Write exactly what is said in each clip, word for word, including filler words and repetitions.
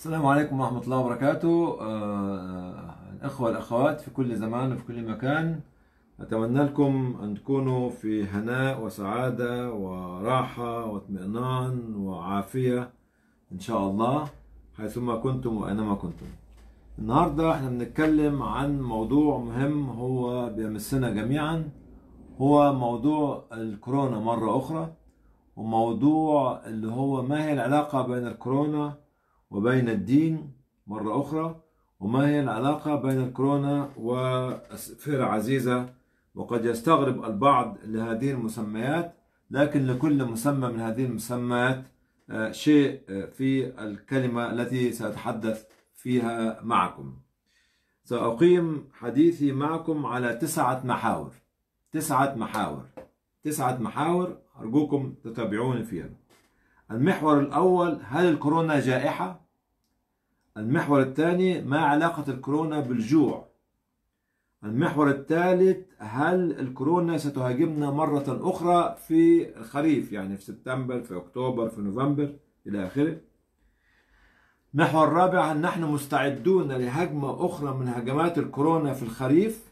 السلام عليكم ورحمة الله وبركاته. آه، الأخوة والأخوات في كل زمان وفي كل مكان، أتمنى لكم أن تكونوا في هناء وسعادة وراحة واطمئنان وعافية إن شاء الله حيثما كنتم وأينما كنتم. النهاردة احنا بنتكلم عن موضوع مهم هو بيمسنا جميعا، هو موضوع الكورونا مرة أخرى، وموضوع اللي هو ما هي العلاقة بين الكورونا وبين الدين مرة أخرى، وما هي العلاقة بين الكورونا وسفيرة عزيزة. وقد يستغرب البعض لهذه المسميات، لكن لكل مسمى من هذه المسميات شيء في الكلمة التي سأتحدث فيها معكم. سأقيم حديثي معكم على تسعة محاور تسعة محاور تسعة محاور أرجوكم تتابعوني فيها. المحور الأول: هل الكورونا جائحة؟ المحور الثاني: ما علاقة الكورونا بالجوع؟ المحور الثالث: هل الكورونا ستهاجمنا مرة أخرى في الخريف، يعني في سبتمبر، في أكتوبر، في نوفمبر إلى آخره؟ المحور الرابع: هل نحن مستعدون لهجمة أخرى من هجمات الكورونا في الخريف؟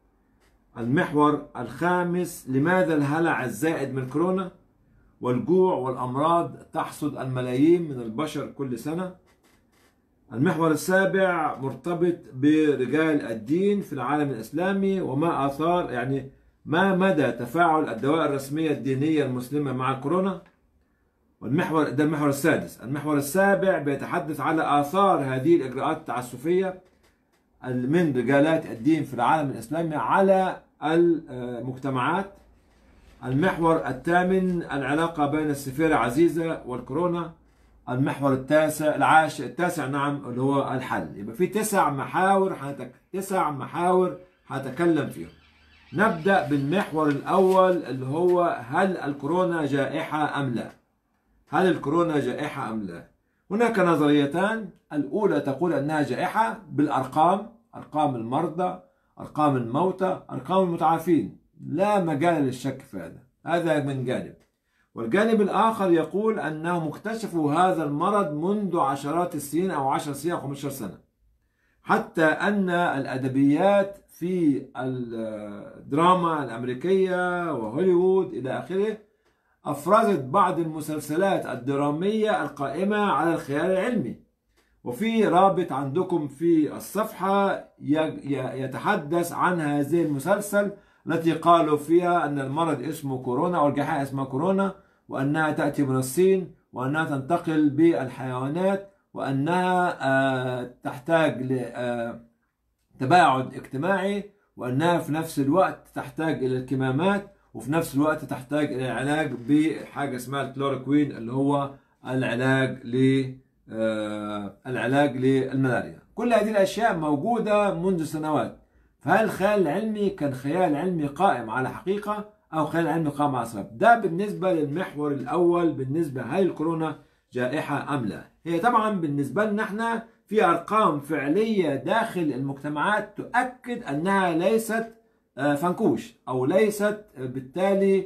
المحور الخامس: لماذا الهلع الزائد من كورونا؟ والجوع والأمراض تحصد الملايين من البشر كل سنة. المحور السابع مرتبط برجال الدين في العالم الإسلامي، وما آثار يعني ما مدى تفاعل الدوائر الرسمية الدينية المسلمة مع الكورونا. والمحور ده المحور السادس. المحور السابع بيتحدث على آثار هذه الإجراءات التعسفية من رجالات الدين في العالم الإسلامي على المجتمعات. المحور الثامن: العلاقة بين السفيرة عزيزة والكورونا. المحور التاسع العاشر التاسع نعم اللي هو الحل. يبقى في تسع محاور حتك... تسع محاور هتكلم فيهم. نبدأ بالمحور الأول اللي هو: هل الكورونا جائحة أم لا؟ هل الكورونا جائحة أم لا؟ هناك نظريتان. الأولى تقول أنها جائحة بالأرقام، أرقام المرضى، أرقام الموتى، أرقام المتعافين، لا مجال للشك في هذا. هذا من جانب. والجانب الآخر يقول أنهم اكتشفوا هذا المرض منذ عشرات السنين أو عشر سنين أو خمسة عشر سنة، حتى أن الأدبيات في الدراما الأمريكية وهوليوود إلى آخره أفرزت بعض المسلسلات الدرامية القائمة على الخيال العلمي. وفي رابط عندكم في الصفحة يتحدث عن هذه المسلسل التي قالوا فيها أن المرض اسمه كورونا أو الجائحة اسمها كورونا، وأنها تأتي من الصين، وأنها تنتقل بالحيوانات، وأنها تحتاج لتباعد اجتماعي، وأنها في نفس الوقت تحتاج إلى الكمامات، وفي نفس الوقت تحتاج إلى العلاج بحاجة اسمها الكلوروكوين اللي هو العلاج ل العلاج للملاريا. كل هذه الأشياء موجودة منذ سنوات. فهل الخيال العلمي كان خيال علمي قائم على حقيقة أو خيال علمي قائم على سبب؟ ده بالنسبة للمحور الأول، بالنسبة هل الكورونا جائحة أم لا؟ هي طبعا بالنسبة لنا احنا في أرقام فعلية داخل المجتمعات تؤكد أنها ليست فنكوش أو ليست بالتالي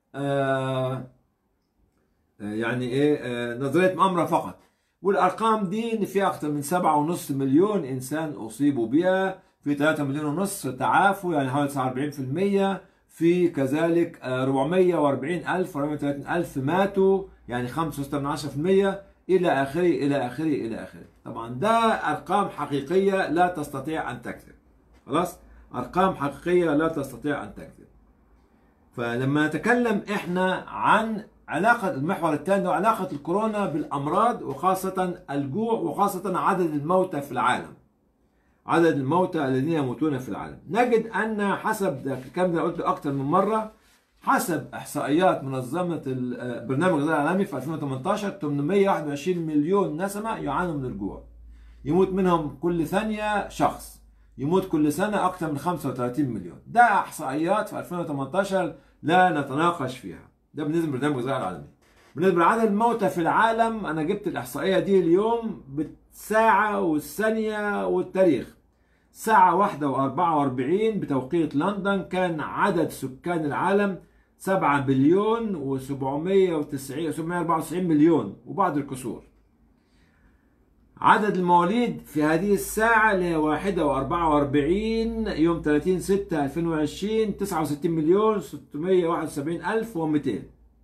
يعني إيه نظرية مؤامرة فقط. والأرقام دي إن في أكثر من سبعة ونص مليون إنسان أصيبوا بها، في ثلاثة مليون ونص تعافوا يعني حوالي تسعة وأربعين بالمئة، في كذلك أربعمئة وأربعين ألف أربعمئة وثلاثين ألف ماتوا يعني خمسة وستة من عشرة بالمئة إلى آخره إلى آخره إلى آخره. طبعا ده أرقام حقيقية لا تستطيع أن تكذب. خلاص، أرقام حقيقية لا تستطيع أن تكذب. فلما نتكلم إحنا عن علاقة المحور الثاني وعلاقة الكورونا بالأمراض وخاصة الجوع وخاصة عدد الموتى في العالم، عدد الموتى الذين يموتون في العالم، نجد أن حسب الكلام ده قلت أكثر من مرة، حسب إحصائيات منظمة البرنامج الغذائي العالمي في ألفين وثمانية عشر ثمانمئة وواحد وعشرين مليون نسمة يعانوا من الجوع، يموت منهم كل ثانية شخص، يموت كل سنة أكثر من خمسة وثلاثين مليون. ده إحصائيات في ألفين وثمانية عشر لا نتناقش فيها. ده بالنسبة للبرنامج الغذائي العالمي. بالنسبة لعدد الموتى في العالم، أنا جبت الإحصائية دي اليوم بالساعة والثانية والتاريخ. ساعة واحدة وأربعة وأربعين بتوقيت لندن كان عدد سكان العالم سبعة بليون وسبعمئة وأربعة وتسعين مليون وبعض الكسور. عدد المواليد في هذه الساعة اللي هي واحدة وأربعة وأربعين يوم ثلاثين ستة ألفين وعشرين تسعة وستين مليون ستمائة وواحد وسبعين ألف ومئتين.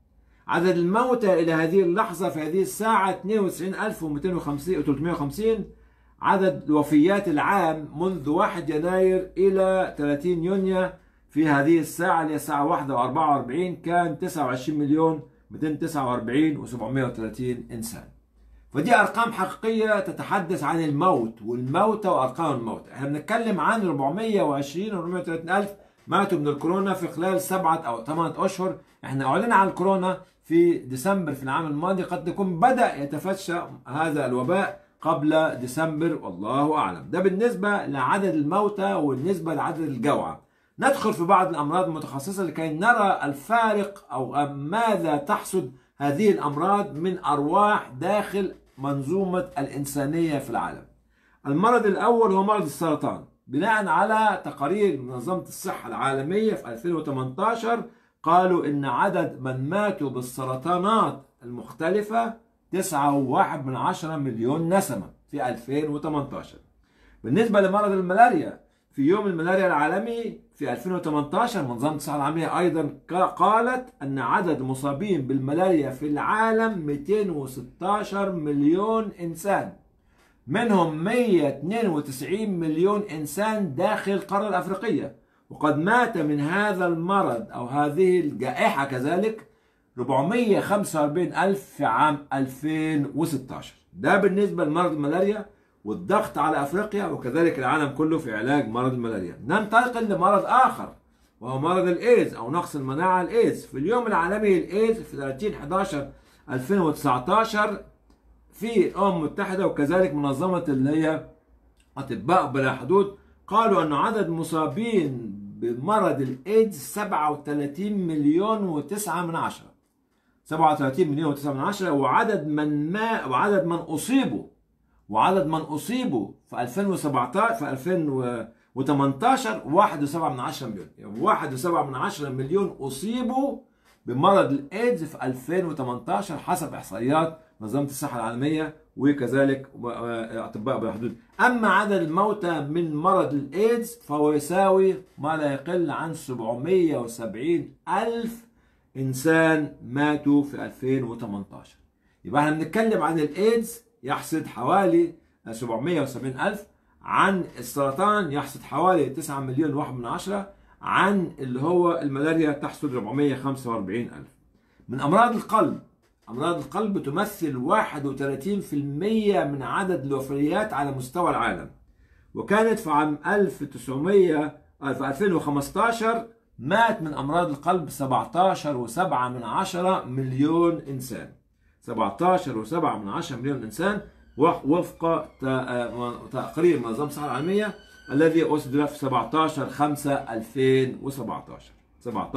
عدد الموتى إلى هذه اللحظة في هذه الساعة اثنين وتسعين ألف وثلاثمائة وخمسين. عدد الوفيات العام منذ واحد يناير إلى ثلاثين يونيو في هذه الساعة اللي هي الساعة واحدة وأربعة وأربعين كان تسعة وعشرين مليون مئتين وتسعة وأربعين وسبعمائة وثلاثين إنسان. فدي أرقام حقيقية تتحدث عن الموت والموتى وأرقام الموت. احنا بنتكلم عن أربعمائة وعشرين و أربعمائة وثلاثين ألف ماتوا من الكورونا في خلال سبعة أو ثمانية أشهر. احنا أعلن عن الكورونا في ديسمبر في العام الماضي، قد يكون بدأ يتفشى هذا الوباء قبل ديسمبر والله أعلم. ده بالنسبة لعدد الموتى والنسبة لعدد الجوعى. ندخل في بعض الأمراض المتخصصة لكي نرى الفارق أو ماذا تحصد هذه الأمراض من أرواح داخل منظومة الإنسانية في العالم. المرض الأول هو مرض السرطان. بناء على تقارير منظمة الصحة العالمية في ألفين وثمانية عشر قالوا إن عدد من ماتوا بالسرطانات المختلفة تسعة فاصلة واحد من عشرة مليون نسمة في ألفين وثمانية عشر. بالنسبة لمرض الملاريا، في يوم الملاريا العالمي في ألفين وثمانية عشر منظمة الصحة العالمية أيضا قالت أن عدد المصابين بالملاريا في العالم مئتين وستة عشر مليون إنسان، منهم مئة واثنين وتسعين مليون إنسان داخل القارة الأفريقية. وقد مات من هذا المرض أو هذه الجائحة كذلك أربعمائة وخمسة وأربعين ألف في عام ألفين وستة عشر. ده بالنسبة لمرض الملاريا والضغط على أفريقيا وكذلك العالم كله في علاج مرض الملاريا. ننتقل لمرض آخر وهو مرض الإيدز أو نقص المناعة الإيدز. في اليوم العالمي للإيدز في ثلاثين أحد عشر ألفين وتسعة عشر في الأمم المتحدة وكذلك منظمة اللي هي أطباء بلا حدود قالوا أن عدد مصابين بمرض الإيدز سبعة وثلاثين مليون وتسعة من عشرة سبعة وثلاثين مليون وتسعة من عشرة. وعدد من ما وعدد من أصيبوا وعدد من أصيبوا في ألفين وسبعة عشر في ألفين وثمانية عشر واحد فاصلة سبعة من عشرة مليون، يعني واحد فاصلة سبعة من عشرة مليون أصيبوا بمرض الإيدز في ألفين وثمانية عشر حسب إحصائيات منظمة الصحة العالمية وكذلك أطباء بلا حدود. أما عدد الموتى من مرض الإيدز فهو يساوي ما لا يقل عن سبعمائة وسبعين ألف إنسان ماتوا في ألفين وثمانية عشر. يبقى احنا بنتكلم عن الإيدز يحصد حوالي سبعمائة وسبعين ألف، عن السرطان يحصد حوالي تسعة مليون واحد من عشرة، عن اللي هو الملاريا تحصد أربعمائة وخمسة وأربعين ألف. من أمراض القلب، أمراض القلب تمثل واحد وثلاثين بالمئة من عدد الوفيات على مستوى العالم، وكانت في عام ألف وتسعمائة في ألفين وخمسة عشر مات من أمراض القلب سبعة عشر فاصلة سبعة من عشرة مليون إنسان. سبعة عشر فاصلة سبعة من عشرة مليون إنسان وفق تقرير منظمة الصحة العالمية الذي أصدر في سبعة عشر خمسة ألفين وسبعة عشر. سبعة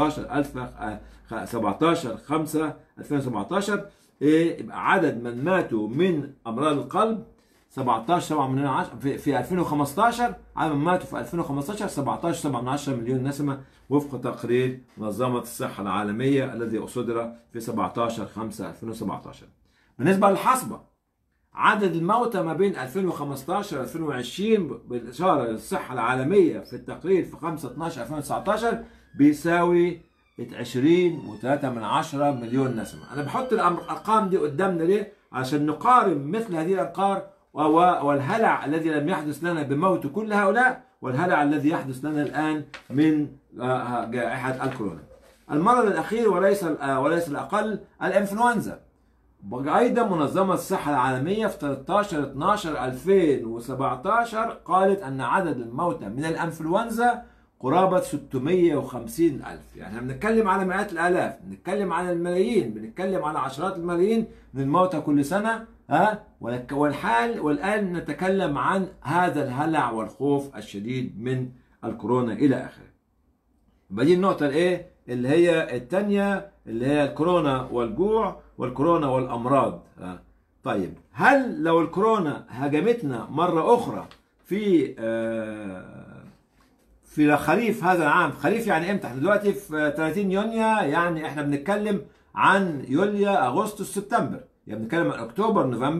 عشر خمسة ألفين وسبعة عشر يبقى عدد من ماتوا من أمراض القلب سبعة عشر سبعة من عشرة في, في ألفين وخمسة عشر. عدد من ماتوا في ألفين وخمسة عشر سبعة عشر سبعة من عشرة مليون نسمة وفق تقرير منظمة الصحة العالمية الذي أصدر في سبعة عشر خمسة ألفين وسبعة عشر. بالنسبة للحصبة، عدد الموتى ما بين ألفين وخمسة عشر و ألفين وعشرين بالإشارة للصحة العالمية في التقرير في خمسة اثناشر ألفين وتسعة عشر بيساوي عشرين فاصلة ثلاثة من عشرة مليون نسمة. أنا بحط الأرقام دي قدامنا ليه؟ عشان نقارن مثل هذه الأرقام والهلع الذي لم يحدث لنا بموت كل هؤلاء والهلع الذي يحدث لنا الآن من جائحة الكورونا. المرض الأخير وليس وليس الأقل الإنفلونزا. أيضا منظمة الصحة العالمية في ثلاثة عشر اثناشر ألفين وسبعة عشر قالت أن عدد الموتى من الإنفلونزا قرابة ستمائة وخمسين ألف. يعني بنتكلم على مئات الآلاف، بنتكلم على الملايين، بنتكلم على عشرات الملايين من الموتى كل سنة. ها والحال والآن نتكلم عن هذا الهلع والخوف الشديد من الكورونا إلى آخره. بدي النقطة الإيه اللي هي الثانية اللي هي الكورونا والجوع والكورونا والأمراض. ها. طيب هل لو الكورونا هاجمتنا مرة أخرى في آه في خريف هذا العام، خريف يعني امتى؟ احنا دلوقتي في ثلاثين يونيو، يعني احنا بنتكلم عن يوليو اغسطس سبتمبر، يعني بنتكلم عن اكتوبر نوفمبر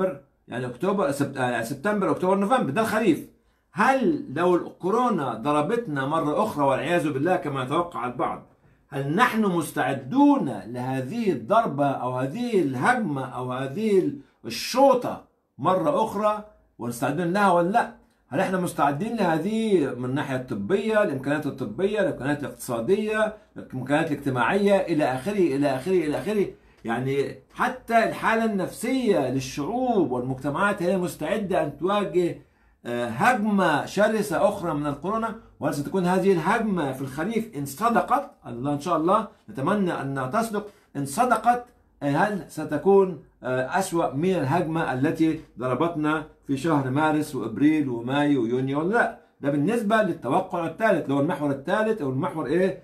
يعني اكتوبر سبت... يعني سبتمبر اكتوبر نوفمبر ده الخريف. هل لو الكورونا ضربتنا مرة أخرى والعياذ بالله كما يتوقع البعض، هل نحن مستعدون لهذه الضربة أو هذه الهجمة أو هذه الشوطة مرة أخرى ونستعدون لها ولا لا؟ هل احنا مستعدين لهذه من الناحية الطبية، الإمكانيات الطبية، الإمكانيات الاقتصادية، الإمكانيات الاجتماعية إلى آخره إلى آخره إلى آخره؟ يعني حتى الحالة النفسية للشعوب والمجتمعات هي مستعدة أن تواجه هجمة شرسة أخرى من الكورونا. وهل ستكون هذه الهجمة في الخريف إن صدقت؟ الله إن شاء الله نتمنى أنها تصدق. إن صدقت هل ستكون أسوأ من الهجمة التي ضربتنا في شهر مارس وإبريل ومايو ويونيو ولا لا؟ ده بالنسبة للتوقع الثالث اللي هو المحور الثالث أو المحور إيه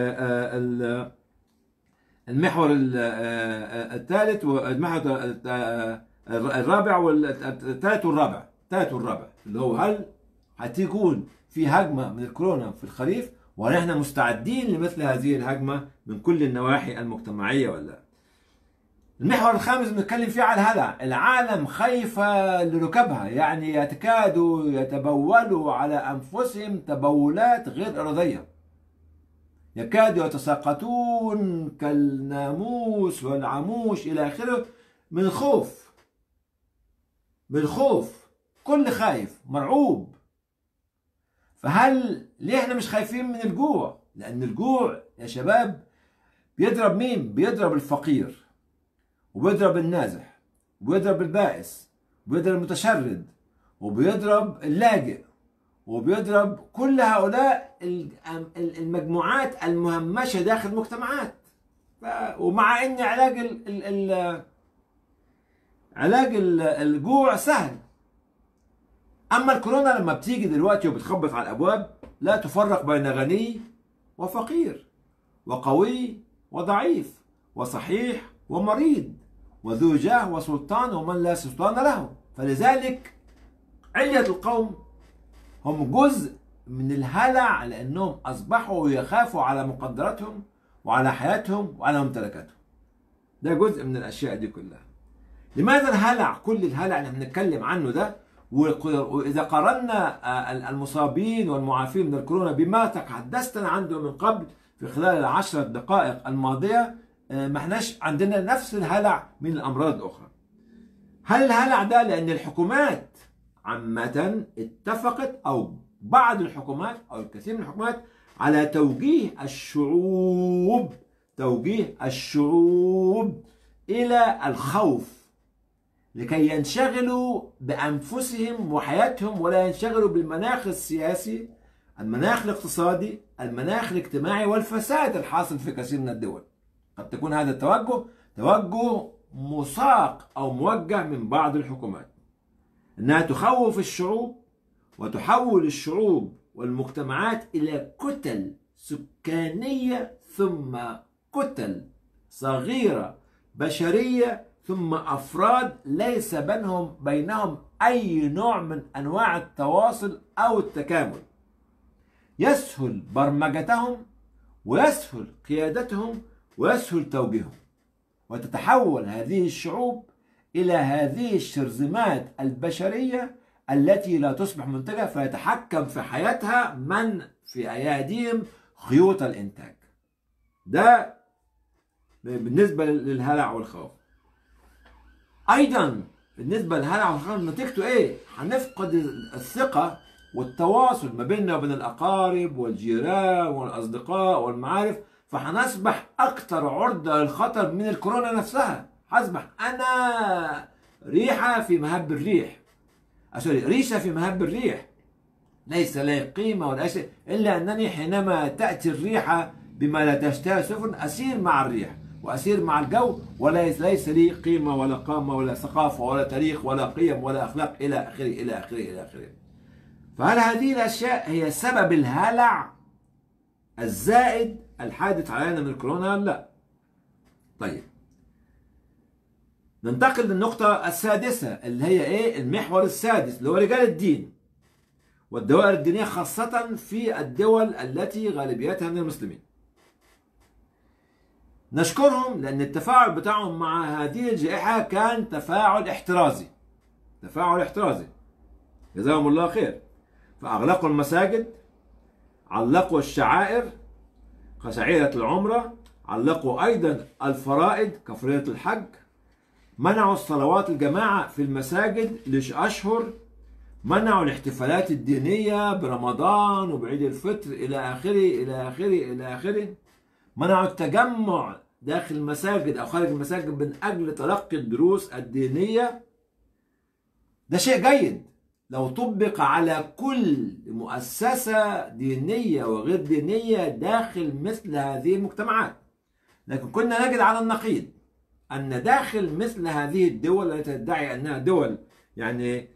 المحور الثالث والمحور الرابع والثالث والرابع الثالث والرابع اللي هو هل هتكون في هجمة من الكورونا في الخريف وهل احنا مستعدين لمثل هذه الهجمة من كل النواحي المجتمعية ولا لا؟ المحور الخامس بنتكلم فيه على الهلع. العالم خايفة لركبها، يعني يتكادوا يتبولوا على أنفسهم تبولات غير إرادية، يكادوا يتساقطون كالناموس والعموش إلى آخره من الخوف، من الخوف. كل خايف مرعوب. فهل ليه احنا مش خايفين من الجوع؟ لأن الجوع يا شباب بيضرب مين؟ بيضرب الفقير وبيضرب النازح وبيضرب البائس وبيضرب المتشرد وبيضرب اللاجئ وبيضرب كل هؤلاء المجموعات المهمشة داخل المجتمعات. ومع ان علاج ال ال ال علاج الجوع سهل، اما الكورونا لما بتيجي دلوقتي وبتخبط على الابواب لا تفرق بين غني وفقير وقوي وضعيف وصحيح ومريض وذو جاه وسلطان ومن لا سلطان له. فلذلك علية القوم هم جزء من الهلع لأنهم أصبحوا يخافوا على مقدراتهم وعلى حياتهم وعلى ممتلكاتهم. ده جزء من الأشياء دي كلها. لماذا الهلع؟ كل الهلع اللي بنتكلم عنه ده، وإذا قارنا المصابين والمعافين من الكورونا بما تحدثنا عنه من قبل في خلال العشر دقائق الماضية، ما احناش عندنا نفس الهلع من الأمراض الأخرى. هل الهلع ده لأن الحكومات عامة اتفقت أو بعض الحكومات أو الكثير من الحكومات على توجيه الشعوب توجيه الشعوب إلى الخوف لكي ينشغلوا بأنفسهم وحياتهم ولا ينشغلوا بالمناخ السياسي، المناخ الاقتصادي، المناخ الاجتماعي والفساد الحاصل في كثير من الدول؟ قد تكون هذا التوجه توجه مساق أو موجه من بعض الحكومات أنها تخوف الشعوب وتحول الشعوب والمجتمعات إلى كتل سكانية ثم كتل صغيرة بشرية ثم أفراد ليس بينهم بينهم أي نوع من أنواع التواصل أو التكامل. يسهل برمجتهم ويسهل قيادتهم ويسهل توجيههم، وتتحول هذه الشعوب إلى هذه الشرذمات البشرية التي لا تصبح منتجة، فيتحكم في حياتها من في أيديهم خيوط الإنتاج. ده بالنسبة للهلع والخوف. أيضا بالنسبة للهلع والخوف نتيجته إيه؟ هنفقد الثقة والتواصل ما بيننا وبين الأقارب والجيران والأصدقاء والمعارف، فهنصبح أكثر عرضة للخطر من الكورونا نفسها. هصبح أنا ريحة في مهب الريح، سوري ريشة في مهب الريح، ليس لي قيمة ولا شيء إلا أنني حينما تأتي الريحة بما لا تشتهي السفن أسير مع الريح وأسير مع الجو، وليس ليس لي قيمة ولا قامة ولا ثقافة ولا تاريخ ولا قيم ولا أخلاق إلى آخره إلى آخره إلى آخره. فهل هذه الأشياء هي سبب الهلع الزائد الحادث علينا من الكورونا؟ لا. طيب ننتقل للنقطة السادسة اللي هي ايه؟ المحور السادس اللي هو رجال الدين والدوائر الدينية خاصة في الدول التي غالبيتها من المسلمين. نشكرهم لأن التفاعل بتاعهم مع هذه الجائحة كان تفاعل احترازي، تفاعل احترازي، جزاهم الله خير. فأغلقوا المساجد، علقوا الشعائر كشعيرة العمرة، علقوا أيضا الفرائض كفريضة الحج، منعوا الصلوات الجماعة في المساجد لأشهر، منعوا الاحتفالات الدينية برمضان وبعيد الفطر إلى آخره إلى آخره إلى آخره، منعوا التجمع داخل المساجد أو خارج المساجد من أجل تلقي الدروس الدينية. ده شيء جيد لو طبق على كل مؤسسة دينية وغير دينية داخل مثل هذه المجتمعات. لكن كنا نجد على النقيض أن داخل مثل هذه الدول التي تدعي أنها دول يعني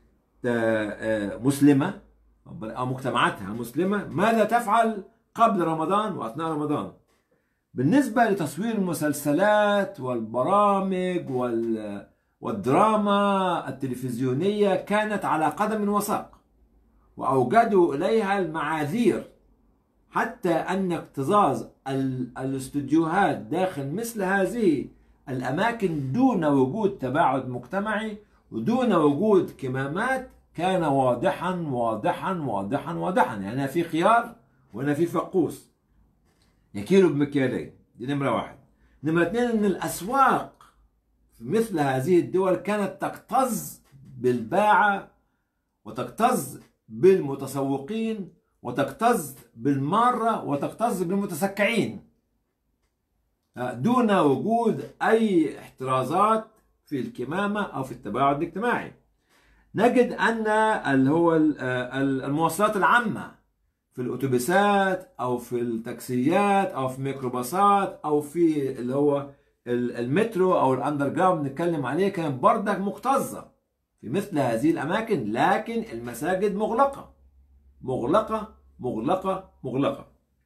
مسلمة أو مجتمعاتها مسلمة، ماذا تفعل قبل رمضان وأثناء رمضان؟ بالنسبة لتصوير المسلسلات والبرامج والدراما التلفزيونية كانت على قدم وساق، وأوجدوا إليها المعاذير، حتى أن اكتظاظ الاستوديوهات داخل مثل هذه الأماكن دون وجود تباعد مجتمعي ودون وجود كمامات كان واضحا واضحا واضحا واضحا. يعني أنا في خيار وأنا في فقوس يكيلوا بمكيالين. دي نمرة واحد. نمرة اثنين، أن الأسواق في مثل هذه الدول كانت تكتظ بالباعة وتكتظ بالمتسوقين وتكتظ بالمارة وتكتظ بالمتسكعين دون وجود أي احترازات في الكمامة أو في التباعد الاجتماعي. نجد أن اللي هو المواصلات العامة في الأتوبيسات أو في التاكسيات أو في الميكروباصات أو في اللي هو المترو أو الأندر جراوند نتكلم عليه كانت بردك مكتظة في مثل هذه الأماكن، لكن المساجد مغلقة مغلقة مغلقة مغلقة.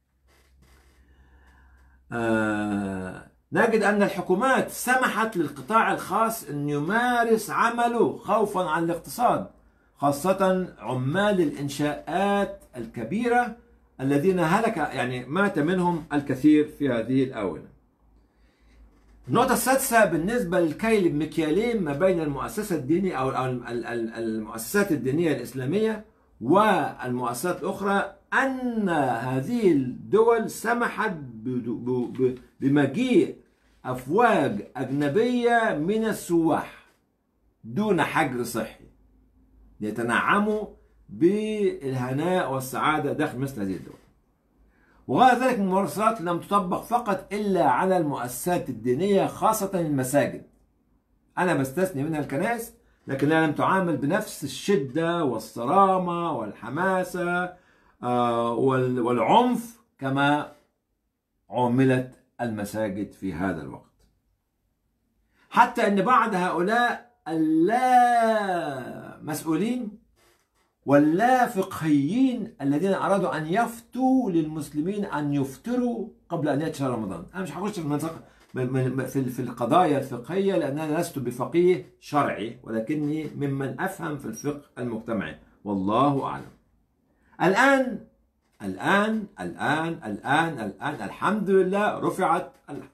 آه نجد أن الحكومات سمحت للقطاع الخاص أن يمارس عمله خوفا عن الاقتصاد، خاصة عمال الإنشاءات الكبيرة الذين هلك يعني مات منهم الكثير في هذه الآونة. النقطة السادسة بالنسبة للكيل بمكيالين ما بين المؤسسة الدينية أو المؤسسات الدينية الإسلامية والمؤسسات الأخرى، أن هذه الدول سمحت بمجيء أفواج أجنبية من السواح دون حجر صحي ليتنعموا بالهناء والسعادة داخل مثل هذه الدول. وغير ذلك الممارسات لم تطبق فقط إلا على المؤسسات الدينية، خاصة المساجد. أنا بستثني منها الكنائس، لكنها لم تعامل بنفس الشدة والصرامة والحماسة والعنف كما عاملت المساجد في هذا الوقت، حتى أن بعض هؤلاء اللا مسؤولين واللا فقهيين الذين أرادوا أن يفتوا للمسلمين أن يفطروا قبل أن يأتي شهر رمضان. أنا مش هخش في في القضايا الفقهية لأن أنا لست بفقيه شرعي، ولكني ممن أفهم في الفقه المجتمعي، والله أعلم. الآن الآن الآن الآن الآن الحمد لله رفعت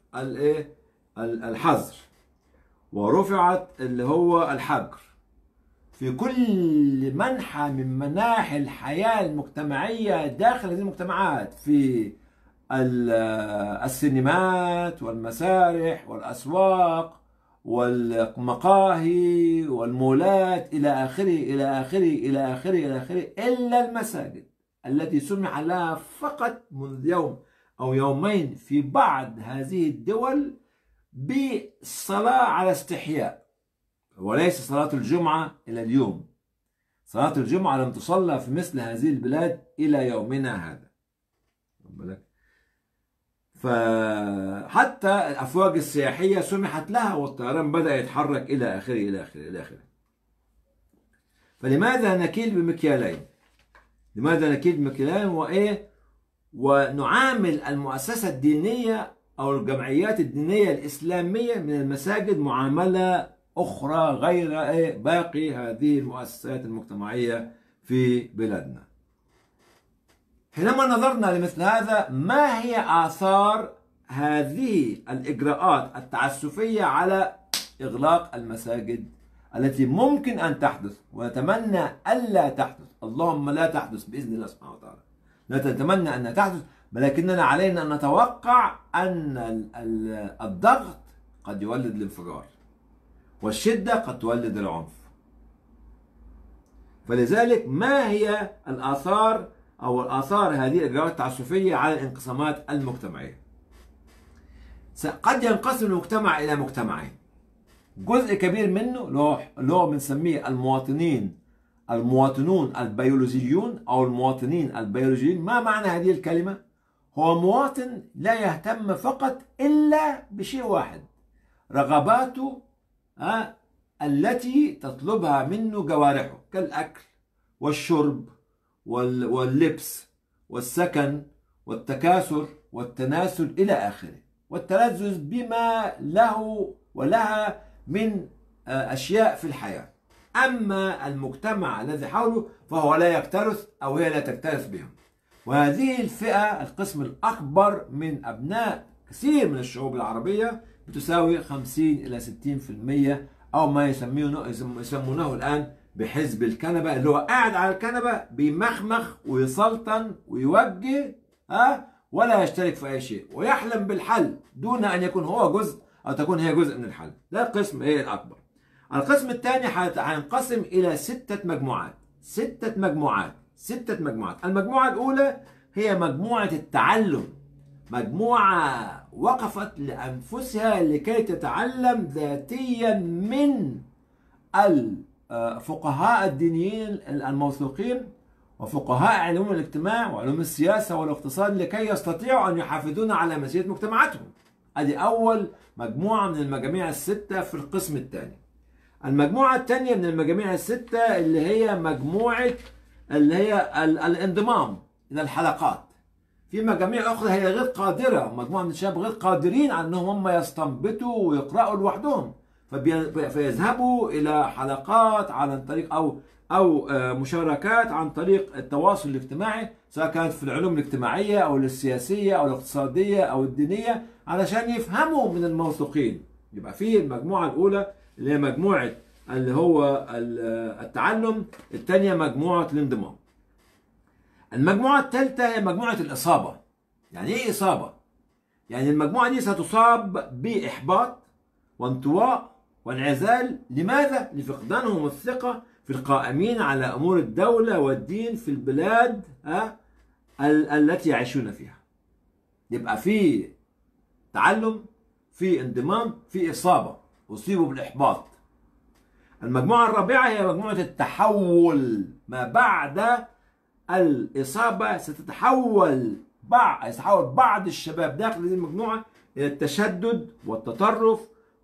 الحظر ورفعت اللي هو الحجر في كل منحى من مناحي الحياة المجتمعية داخل هذه المجتمعات، في السينمات والمسارح والأسواق والمقاهي والمولات إلى آخره إلى آخره إلى آخره إلى آخره، إلا المساجد التي سمح لها فقط منذ يوم أو يومين في بعض هذه الدول بالصلاة على استحياء، وليس صلاة الجمعة إلى اليوم. صلاة الجمعة لم تصلى في مثل هذه البلاد إلى يومنا هذا. فحتى الأفواج السياحية سمحت لها والطيران بدأ يتحرك إلى آخره إلى آخره إلى آخره. فلماذا نكيل بمكيالين؟ لماذا نكيل بمكيالين وإيه؟ ونعامل المؤسسة الدينية أو الجمعيات الدينية الإسلامية من المساجد معاملة أخرى غير باقي هذه المؤسسات المجتمعية في بلادنا. حينما نظرنا لمثل هذا، ما هي آثار هذه الإجراءات التعسفية على إغلاق المساجد التي ممكن أن تحدث ونتمنى ألا تحدث، اللهم لا تحدث بإذن الله سبحانه وتعالى، لا نتمنى أنها تحدث، ولكننا علينا أن نتوقع أن الضغط قد يولد الانفجار، والشدة قد تولد العنف. فلذلك ما هي الآثار أو الآثار هذه الإجراءات التعسفية على الانقسامات المجتمعية؟ قد ينقسم المجتمع إلى مجتمعين، جزء كبير منه اللي هو بنسميه المواطنين المواطنون البيولوجيون أو المواطنين البيولوجيين. ما معنى هذه الكلمة؟ هو مواطن لا يهتم فقط إلا بشيء واحد، رغباته التي تطلبها منه جوارحه كالأكل والشرب واللبس والسكن والتكاثر والتناسل إلى آخره، والتلذذ بما له ولها من أشياء في الحياة. أما المجتمع الذي حوله فهو لا يكترث أو هي لا تكترث بهم. وهذه الفئة القسم الأكبر من أبناء كثير من الشعوب العربية بتساوي خمسين إلى ستين بالمئة، أو ما يسمونه يسمونه الآن بحزب الكنبة، اللي هو قاعد على الكنبة بيمخمخ ويسلطن ويوجه ها ولا يشترك في أي شيء، ويحلم بالحل دون أن يكون هو جزء أو تكون هي جزء من الحل. ده القسم إيه الأكبر. القسم الثاني هينقسم إلى ستة مجموعات، ستة مجموعات، ستة مجموعات. المجموعة الأولى هي مجموعة التعلم، مجموعة وقفت لأنفسها لكي تتعلم ذاتيا من الفقهاء الدينيين الموثوقين وفقهاء علوم الاجتماع وعلوم السياسة والاقتصاد لكي يستطيعوا أن يحافظون على مسيرة مجتمعاتهم. هذه أول مجموعة من المجاميع الستة في القسم الثاني. المجموعة الثانية من المجاميع الستة اللي هي مجموعة اللي هي الانضمام إلى الحلقات. في مجاميع أخرى هي غير قادرة، مجموعة من الشباب غير قادرين على أنهم هم يستنبطوا ويقرأوا لوحدهم، فيذهبوا إلى حلقات عن طريق أو أو مشاركات عن طريق التواصل الاجتماعي، سواء كانت في العلوم الاجتماعية أو السياسية أو الاقتصادية أو الدينية، علشان يفهموا من الموثوقين. يبقى في المجموعة الأولى اللي هي مجموعة اللي هو التعلم، الثانية مجموعة الانضمام. المجموعة الثالثة هي مجموعة الإصابة. يعني إيه إصابة؟ يعني المجموعة دي ستصاب بإحباط وانطواء وانعزال. لماذا؟ لفقدانهم الثقة في القائمين على أمور الدولة والدين في البلاد التي يعيشون فيها. يبقى في تعلم، في انضمام، في إصابة، أصيبوا بالإحباط. المجموعة الرابعة هي مجموعة التحول. ما بعد الإصابة ستتحول بعض يتحول بعض الشباب داخل هذه المجموعة إلى التشدد والتطرف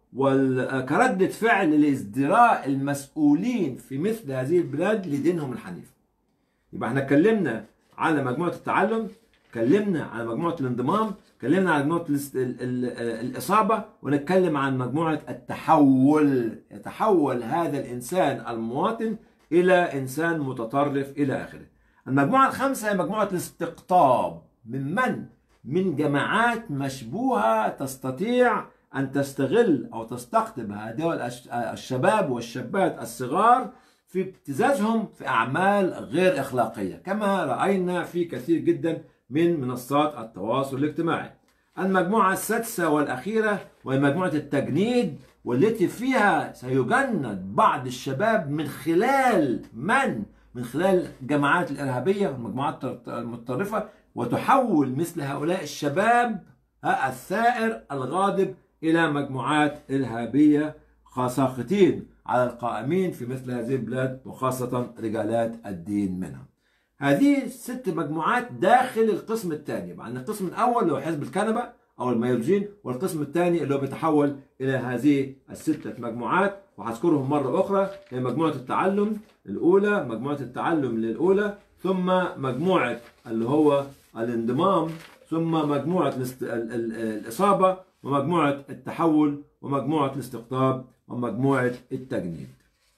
وكردة فعل لازدراء المسؤولين في مثل هذه البلاد لدينهم الحنيف. يبقى احنا اتكلمنا على مجموعة التعلم، اتكلمنا على مجموعة الانضمام، اتكلمنا على مجموعة الإصابة، ونتكلم عن مجموعة التحول. يتحول هذا الإنسان المواطن إلى إنسان متطرف إلى آخره. المجموعة الخامسة هي مجموعة الاستقطاب. من من؟ من جماعات مشبوهة تستطيع أن تستغل أو تستقطب هؤلاء الشباب والشابات الصغار في ابتزازهم في أعمال غير أخلاقية، كما رأينا في كثير جدا من منصات التواصل الاجتماعي. المجموعة السادسة والأخيرة وهي مجموعة التجنيد، والتي فيها سيجند بعض الشباب من خلال من؟ من خلال الجماعات الإرهابية والمجموعات المتطرفة، وتحول مثل هؤلاء الشباب الثائر الغاضب إلى مجموعات إرهابية ساخطين على القائمين في مثل هذه البلاد وخاصة رجالات الدين منها. هذه ست مجموعات داخل القسم الثاني. يعني القسم الأول اللي هو حزب الكنبة أو الميولوجين، والقسم الثاني اللي هو بيتحول إلى هذه الستة مجموعات، وهذكرهم مرة أخرى. هي مجموعة التعلم الأولى، مجموعة التعلم الأولى، ثم مجموعة اللي هو الانضمام، ثم مجموعة الإصابة، ومجموعة التحول، ومجموعة الاستقطاب، ومجموعة التجنيد.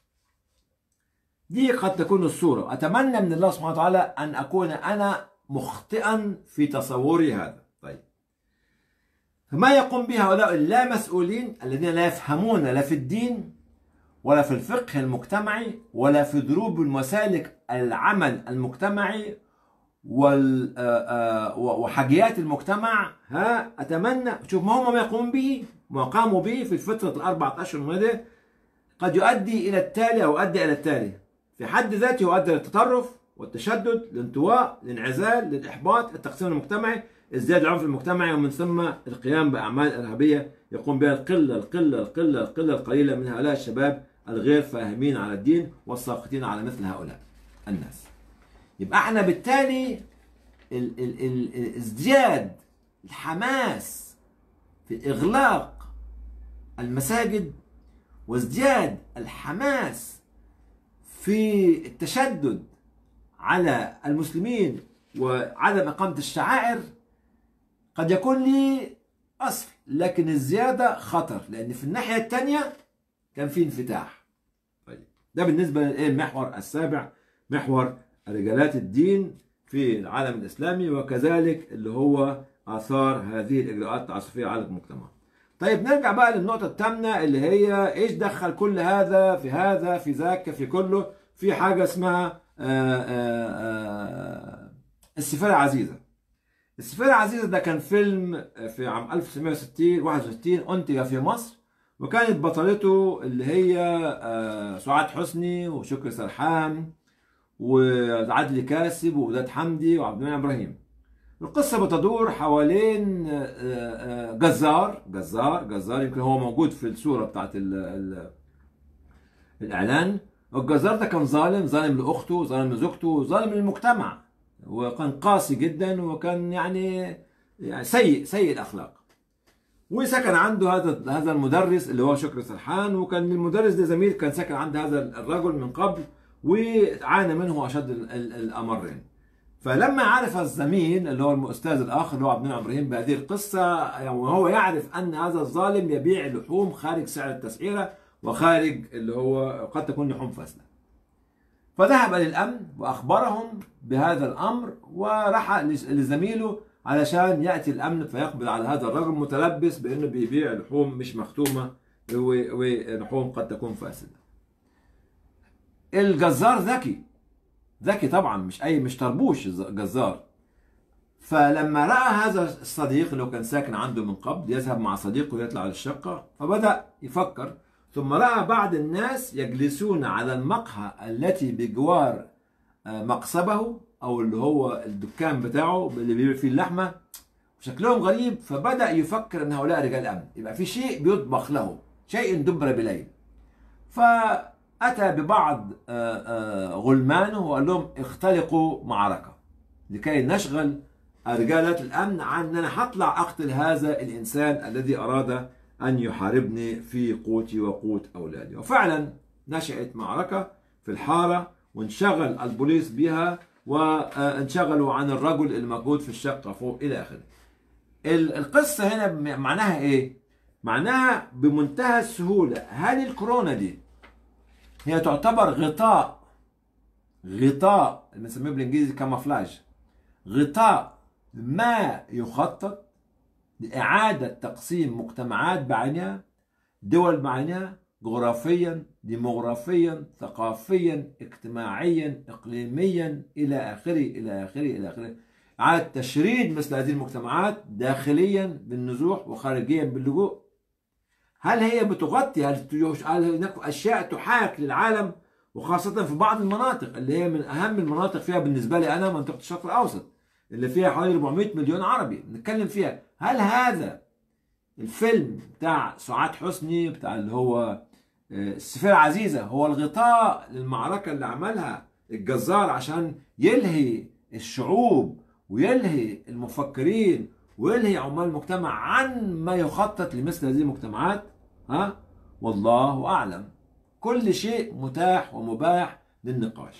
دي قد تكون الصورة. أتمنى من الله سبحانه وتعالى أن أكون أنا مخطئا في تصوري هذا. طيب، فما يقوم به هؤلاء اللامسؤولين الذين لا يفهمون لا في الدين ولا في الفقه المجتمعي ولا في دروب مسالك العمل المجتمعي وحاجيات المجتمع. ها أتمنى شوف ما هم ما يقومون به ما قاموا به في الفترة الأربعة أشهر الماضية قد يؤدي إلى التالي أو أدى إلى التالي في حد ذاته، يؤدي إلى التطرف والتشدد، الانطواء، الانعزال، للإحباط، التقسيم المجتمعي، ازدياد العنف المجتمعي، ومن ثم القيام بأعمال إرهابية يقوم بها القلة القلة القلة القلة القليلة من هؤلاء الشباب الغير فاهمين على الدين والساخطين على مثل هؤلاء الناس. يبقى احنا بالتالي ال ال ال ازدياد الحماس في إغلاق المساجد وازدياد الحماس في التشدد على المسلمين وعدم إقامة الشعائر قد يكون لي أصل، لكن الزيادة خطر، لأن في الناحية الثانية كان في انفتاح. طيب ده بالنسبة للمحور السابع، محور رجالات الدين في العالم الإسلامي، وكذلك اللي هو آثار هذه الإجراءات التعسفية على المجتمع. طيب نرجع بقى للنقطة الثامنة اللي هي إيش دخل كل هذا في هذا في ذاك في كله في حاجة اسمها آآ آآ السفارة عزيزة. السفارة عزيزة ده كان فيلم في عام ألف وتسعمائة وواحد وستين أنتج في مصر، وكانت بطلته اللي هي سعاد حسني وشكري سرحان وعدلي كاسب ووداد حمدي وعبد المنعم إبراهيم. القصة بتدور حوالين جزار جزار جزار يمكن هو موجود في الصورة بتاعت ال ال الإعلان. الجزار ده كان ظالم، ظالم لأخته، ظالم لزوجته، ظالم للمجتمع، وكان قاسي جدا، وكان يعني يعني سيء سيء الأخلاق. وسكن عنده هذا هذا المدرس اللي هو شكري سرحان، وكان المدرس ده زميل كان ساكن عند هذا الرجل من قبل، وعانى منه أشد الأمرين. فلما عرف الزميل اللي هو الأستاذ الآخر اللي هو عبد المنعم إبراهيم بهذه القصة، وهو يعرف أن هذا الظالم يبيع لحوم خارج سعر التسعيرة وخارج اللي هو قد تكون لحوم فاسدة، فذهب للأمن وأخبرهم بهذا الأمر، وراح لزميله علشان يأتي الأمن فيقبض على هذا الرجل متلبس بأنه بيبيع لحوم مش مختومة ولحوم قد تكون فاسدة. الجزار ذكي ذكي طبعا، مش أي مش طربوش جزار. فلما رأى هذا الصديق اللي كان ساكن عنده من قبل يذهب مع صديقه ويطلع على الشقة، فبدأ يفكر، ثم رأى بعض الناس يجلسون على المقهى التي بجوار مقصبه أو اللي هو الدكان بتاعه اللي بيبيع فيه اللحمة، شكلهم غريب، فبدأ يفكر أن هؤلاء رجال أمن، يبقى في شيء بيطبخ له، شيء دبر بليل. فأتى ببعض غلمانه وقال لهم اختلقوا معركة لكي نشغل رجالات الأمن عن أن أنا هطلع أقتل هذا الإنسان الذي أراد أن يحاربني في قوتي وقوت أولادي. وفعلا نشأت معركة في الحارة، وانشغل البوليس بها، وانشغلوا عن الرجل الموجود في الشقة فوق إلى آخره. القصة هنا معناها إيه؟ معناها بمنتهى السهولة، هل الكورونا دي هي تعتبر غطاء غطاء اللي بنسميه بالإنجليزي كامافلاج، غطاء ما يخطط لإعادة تقسيم مجتمعات بعينها، دول بعينها، جغرافيا، ديموغرافيا، ثقافيا، اجتماعيا، اقليميا، الى اخره الى اخره الى اخره، اعاده تشريد مثل هذه المجتمعات داخليا بالنزوح وخارجيا باللجوء. هل هي بتغطي، هل هناك اشياء تحاك للعالم، وخاصه في بعض المناطق اللي هي من اهم المناطق فيها بالنسبه لي انا، منطقه الشرق الاوسط اللي فيها حوالي أربعمائة مليون عربي نتكلم فيها. هل هذا الفيلم بتاع سعاد حسني بتاع اللي هو السفارة عزيزة هو الغطاء للمعركة اللي عملها الجزار عشان يلهي الشعوب ويلهي المفكرين ويلهي عمال المجتمع عن ما يخطط لمثل هذه المجتمعات؟ ها؟ والله أعلم. كل شيء متاح ومباح للنقاش.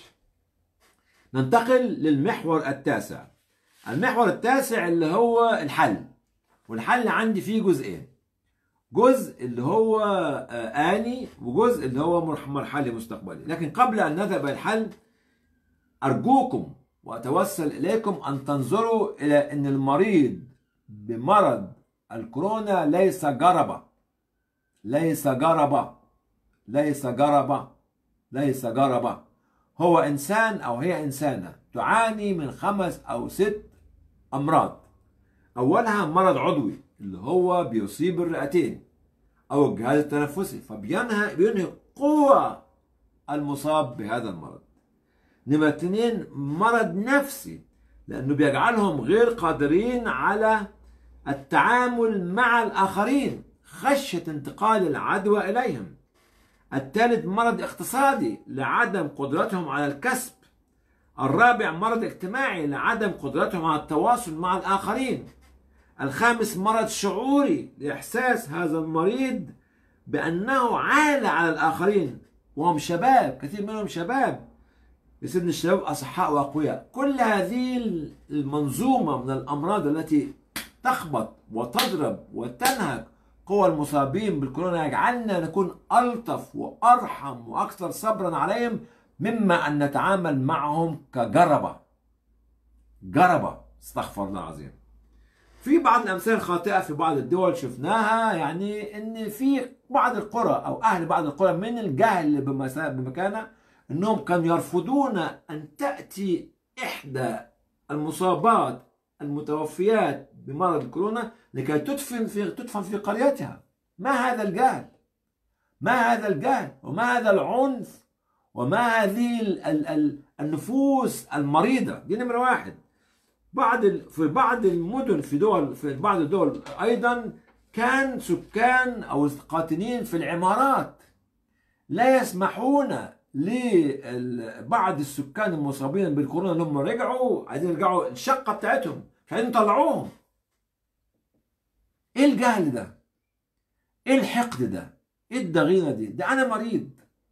ننتقل للمحور التاسع. المحور التاسع اللي هو الحل، والحل عندي فيه جزئين، جزء اللي هو آني وجزء اللي هو مرحلي مستقبلي. لكن قبل أن نذهب إلى الحل أرجوكم وأتوسل إليكم أن تنظروا إلى أن المريض بمرض الكورونا ليس جربة، ليس جربة، ليس جربة، ليس جربة، هو إنسان أو هي إنسانة تعاني من خمس أو ست أمراض. أولها مرض عضوي اللي هو بيصيب الرئتين أو الجهاز التنفسي، فبينهي بينهي قوة المصاب بهذا المرض. نمرة اتنين مرض نفسي، لأنه بيجعلهم غير قادرين على التعامل مع الآخرين، خشية انتقال العدوى إليهم. الثالث مرض اقتصادي لعدم قدرتهم على الكسب. الرابع مرض اجتماعي لعدم قدرتهم على التواصل مع الآخرين. الخامس مرض شعوري لإحساس هذا المريض بأنه عالة على الآخرين، وهم شباب، كثير منهم شباب، يصير الشباب أصحاء وأقوياء. كل هذه المنظومة من الأمراض التي تخبط وتضرب وتنهك قوى المصابين بالكورونا يجعلنا نكون ألطف وأرحم وأكثر صبرا عليهم مما أن نتعامل معهم كجربة. جربة، استغفر الله العظيم. في بعض الأمثلة الخاطئة في بعض الدول شفناها، يعني إن في بعض القرى أو أهل بعض القرى من الجهل بمكانة أنهم كانوا يرفضون أن تأتي إحدى المصابات المتوفيات بمرض الكورونا لكي تدفن في تدفن في قريتها. ما هذا الجهل؟ ما هذا الجهل؟ وما هذا العنف؟ وما هذه ال ال ال النفوس المريضة؟ دي نمرة واحد. بعض في بعض المدن في دول في بعض الدول أيضا كان سكان أو القاطنين في العمارات لا يسمحون لبعض السكان المصابين بالكورونا لما رجعوا عايزين يرجعوا الشقة بتاعتهم، مش عايزين يطلعوهم. ايه الجهل ده؟ ايه الحقد ده؟ ايه الضغينة دي؟ ده انا مريض.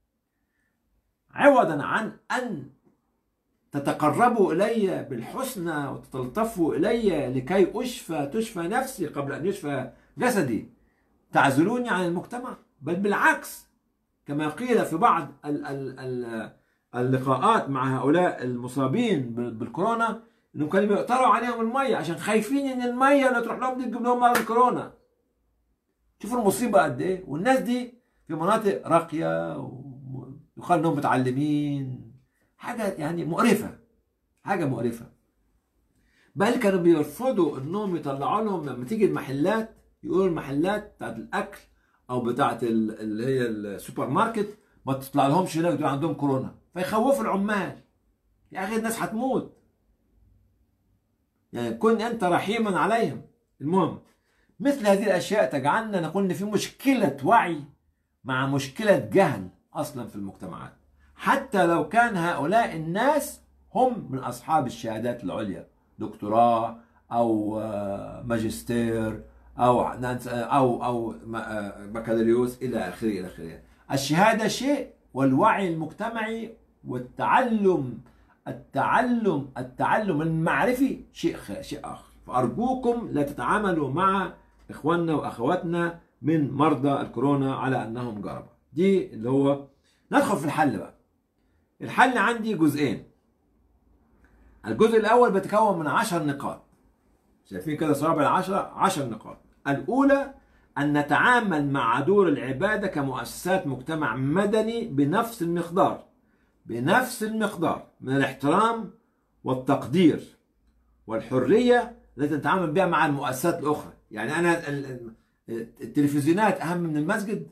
عوضا عن ان تتقربوا الي بالحسنى وتتلطفوا الي لكي اشفى تشفى نفسي قبل ان يشفى جسدي، تعزلوني عن المجتمع. بل بالعكس، كما قيل في بعض اللقاءات مع هؤلاء المصابين بالكورونا انهم كانوا بيقطروا عليهم الميه عشان خايفين ان الميه اللي تروح لهم دي تجيب لهم مرض الكورونا. شوفوا المصيبه قد ايه. والناس دي في مناطق راقيه ويقال انهم متعلمين، حاجه يعني مقرفه، حاجه مقرفه. بل كانوا بيرفضوا انهم يطلعوا لهم لما تيجي المحلات، يقولوا المحلات بتاعت الاكل او بتاعت اللي هي السوبر ماركت ما تطلع لهمش هناك دول عندهم كورونا، فيخوفوا العمال. يا اخي الناس هتموت، يعني كن انت رحيما عليهم. المهم، مثل هذه الاشياء تجعلنا نقول ان في مشكله وعي مع مشكله جهل اصلا في المجتمعات، حتى لو كان هؤلاء الناس هم من اصحاب الشهادات العليا، دكتوراه او ماجستير او او او بكالوريوس الى اخره الى اخره. الشهاده شيء، والوعي المجتمعي والتعلم التعلم التعلم المعرفي شيء شيء اخر. فارجوكم لا تتعاملوا مع اخواننا واخواتنا من مرضى الكورونا على انهم جربة. دي اللي هو ندخل في الحل بقى. الحل عندي جزئين. الجزء الاول بيتكون من عشر نقاط، شايفين كده صوابع العشرة، عشر نقاط. الأولى أن نتعامل مع دور العبادة كمؤسسات مجتمع مدني بنفس المقدار بنفس المقدار من الاحترام والتقدير والحرية التي نتعامل بها مع المؤسسات الأخرى. يعني أنا التلفزيونات أهم من المسجد،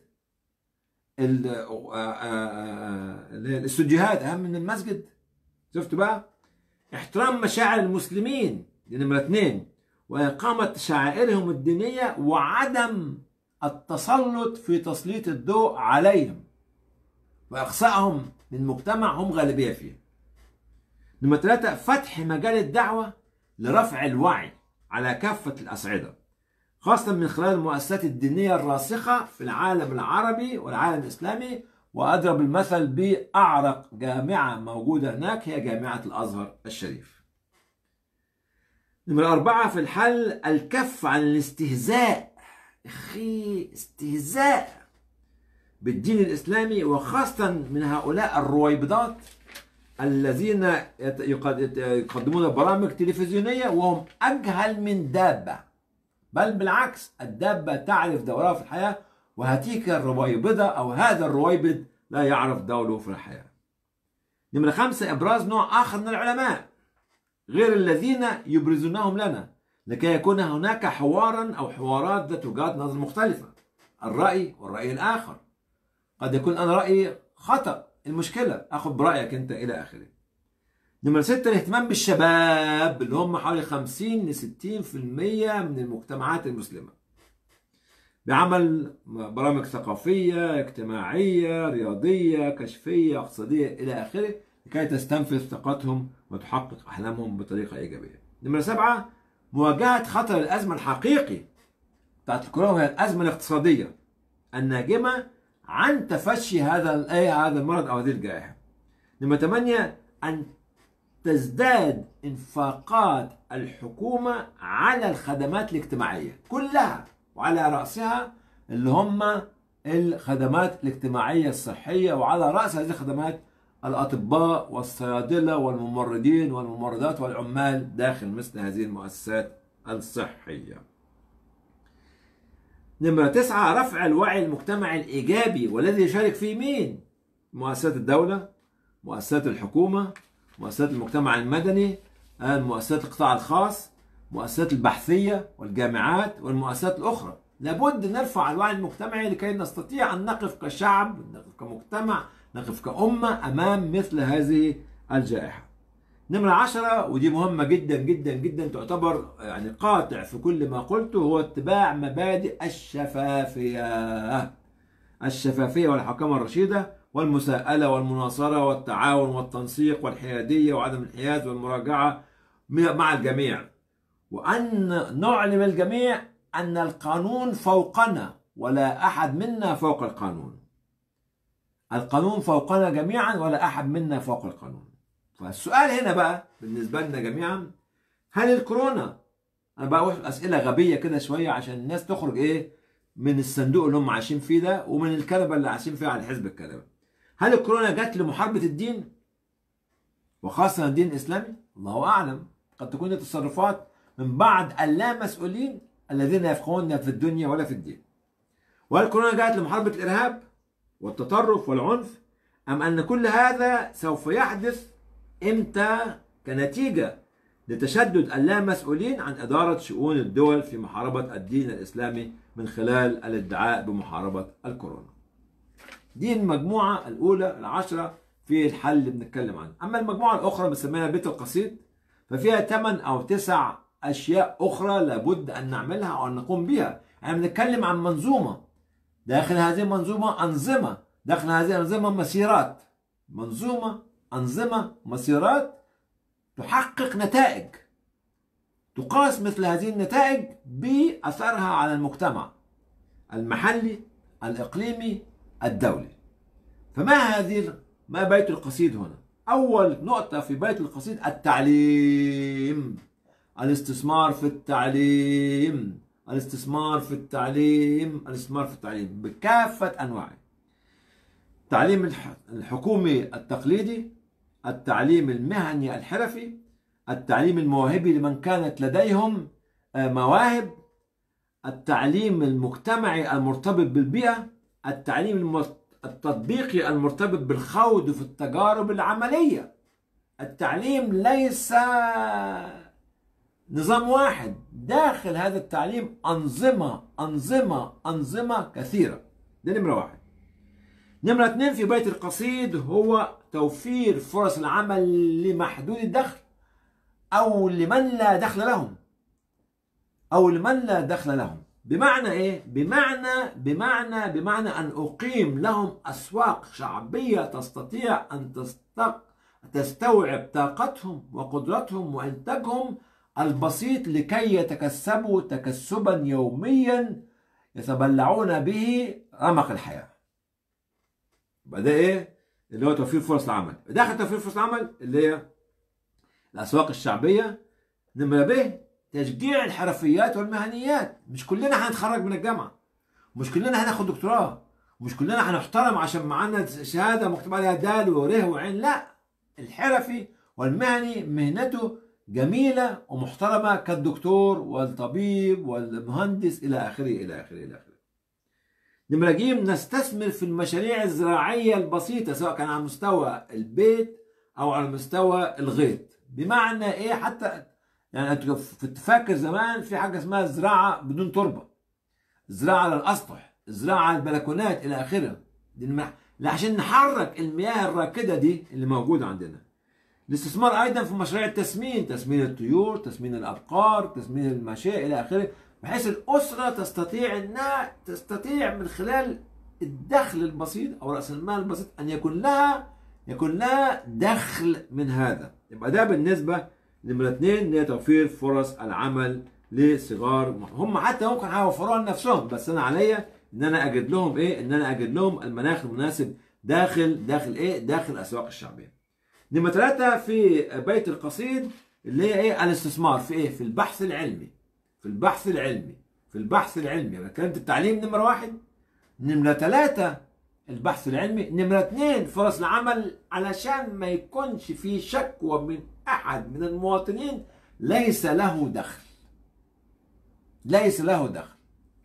الاستوديوهات أهم من المسجد. شفت بقى؟ احترام مشاعر المسلمين دي نمرة اتنين، وإقامة شعائرهم الدينية وعدم التسلط في تسليط الضوء عليهم وإقصائهم من مجتمع هم غالبية فيه. نمرة ثلاثة، فتح مجال الدعوة لرفع الوعي على كافة الأصعدة، خاصة من خلال المؤسسات الدينية الراسخة في العالم العربي والعالم الإسلامي. وأضرب المثل بأعرق جامعة موجودة هناك هي جامعة الأزهر الشريف. نمرة أربعة في الحل، الكف عن الاستهزاء، أخي استهزاء بالدين الإسلامي، وخاصة من هؤلاء الرويبضات الذين يقدمون برامج تلفزيونية وهم أجهل من دابة. بل بالعكس، الدابة تعرف دورها في الحياة وهتيك الرويبضة أو هذا الرويبض لا يعرف دوله في الحياة. نمرة خمسة، إبراز نوع آخر من العلماء غير الذين يبرزونهم لنا لكي يكون هناك حوارا أو حوارات ذات وجهات نظر مختلفة، الرأي والرأي الآخر. قد يكون أنا رأيي خطأ، المشكلة أخذ برأيك أنت إلى آخره. نمرة ستة، الاهتمام بالشباب اللي هم حوالي خمسين ل ستين بالمئة من المجتمعات المسلمة بعمل برامج ثقافية، اجتماعية، رياضية، كشفية، اقتصادية إلى آخره لكي تستنفذ طاقتهم وتحقق أحلامهم بطريقة إيجابية. نمرة سبعة، مواجهة خطر الأزمة الحقيقي بتاعت الكورونا وهي الأزمة الاقتصادية الناجمة عن تفشي هذا هذا المرض أو هذه الجائحة. نمرة ثمانية، أن تزداد انفاقات الحكومة على الخدمات الاجتماعية كلها، وعلى رأسها اللي هم الخدمات الاجتماعية الصحية، وعلى رأس هذه الخدمات الأطباء والصيادلة والممرضين والممرضات والعمال داخل مثل هذه المؤسسات الصحية. نمرة تسعة، رفع الوعي المجتمعي الإيجابي، والذي يشارك فيه مين؟ مؤسسات الدولة، مؤسسات الحكومة، مؤسسات المجتمع المدني، مؤسسات القطاع الخاص، مؤسسات البحثية والجامعات والمؤسسات الأخرى. لابد نرفع الوعي المجتمعي لكي نستطيع أن نقف كشعب، نقف كمجتمع، نقف كأمة أمام مثل هذه الجائحة. نمرة عشرة، ودي مهمة جدا جدا جدا، تعتبر يعني قاطع في كل ما قلته، هو اتباع مبادئ الشفافية الشفافية والحكامة الرشيدة والمساءلة والمناصرة والتعاون والتنسيق والحيادية وعدم الانحياز والمراجعة مع الجميع، وأن نعلم الجميع أن القانون فوقنا ولا أحد منا فوق القانون. القانون فوقنا جميعا ولا أحد منا فوق القانون. فالسؤال هنا بقى بالنسبة لنا جميعا، هل الكورونا، أنا بقول أسئلة غبية كده شوية عشان الناس تخرج إيه من الصندوق اللي هم عايشين فيه ده ومن الكنبة اللي عايشين فيها على حزب الكنبة، هل الكورونا جت لمحاربة الدين وخاصة الدين الإسلامي؟ الله أعلم. قد تكون التصرفات من بعض اللامسؤولين الذين يفقهون في الدنيا ولا في الدين. وهل الكورونا جاءت لمحاربة الإرهاب والتطرف والعنف، أم أن كل هذا سوف يحدث إمتى كنتيجة لتشدد اللامسؤولين عن إدارة شؤون الدول في محاربة الدين الإسلامي من خلال الادعاء بمحاربة الكورونا؟ دي المجموعة الأولى العشرة في الحل اللي بنتكلم عنه. أما المجموعة الأخرى بنسميها بيت القصيد، ففيها ثمان أو تسع أشياء أخرى لابد أن نعملها أو أن نقوم بها. يعني بنتكلم عن منظومة، داخل هذه المنظومة أنظمة، داخل هذه الأنظمة مسيرات، منظومة أنظمة مسيرات تحقق نتائج، تقاس مثل هذه النتائج بأثرها على المجتمع المحلي، الإقليمي، الدولي. فما هذه ما بيت القصيد هنا؟ أول نقطة في بيت القصيد التعليم، الاستثمار في التعليم، الاستثمار في التعليم، الاستثمار في التعليم بكافة أنواعه. التعليم الحكومي التقليدي، التعليم المهني الحرفي، التعليم الموهبي لمن كانت لديهم مواهب، التعليم المجتمعي المرتبط بالبيئة، التعليم التطبيقي المرتبط بالخوض في التجارب العملية. التعليم ليس نظام واحد، داخل هذا التعليم أنظمة أنظمة أنظمة كثيرة. ده نمرة واحد. نمرة اثنين في بيت القصيد هو توفير فرص العمل لمحدود الدخل أو لمن لا دخل لهم أو لمن لا دخل لهم. بمعنى إيه؟ بمعنى بمعنى بمعنى أن أقيم لهم أسواق شعبية تستطيع أن تستق... تستوعب طاقتهم وقدرتهم وإنتاجهم البسيط لكي يتكسبوا تكسبا يوميا يتبلعون به رمق الحياة. يبقى ده إيه؟ اللي هو توفير فرص العمل. داخل توفير فرص العمل اللي هي الأسواق الشعبية. نمرة ب تشجيع الحرفيات والمهنيات. مش كلنا هنتخرج من الجامعة، مش كلنا هناخد دكتوراه، مش كلنا هنحترم عشان معانا شهادة مكتوب عليها دال وره وعين. لا، الحرفي والمهني مهنته جميلة ومحترمة كالدكتور والطبيب والمهندس إلى آخره إلى آخره إلى آخره. نمرة ج نستثمر في المشاريع الزراعية البسيطة سواء كان على مستوى البيت أو على مستوى الغيط. بمعنى إيه؟ حتى يعني أنت كنت فاكر زمان في حاجة اسمها زراعة بدون تربة، زراعة على الأسطح، زراعة على البلكونات إلى آخره، عشان نحرك المياه الراكدة دي اللي موجودة عندنا. الاستثمار أيضا في مشاريع التسمين، تسمين الطيور، تسمين الأبقار، تسمين الماشية إلى آخره، بحيث الأسرة تستطيع أنها تستطيع من خلال الدخل البسيط أو رأس المال البسيط أن يكون لها يكون لها دخل من هذا. يبقى ده بالنسبة نمرة اثنين لتوفير فرص العمل لصغار، هم حتى ممكن هيوفروها لنفسهم، بس أنا عليا إن أنا أجد لهم إيه؟ إن أنا أجد لهم المناخ المناسب داخل داخل إيه؟ داخل الأسواق الشعبية. نمرة ثلاثة في بيت القصيد اللي هي إيه؟ الاستثمار في إيه؟ في البحث العلمي. في البحث العلمي في البحث العلمي أنا كلمت التعليم نمرة واحد، نمرة ثلاثة البحث العلمي، نمرة اثنين فرص العمل، علشان ما يكونش في شكوى من أحد من المواطنين ليس له دخل. ليس له دخل.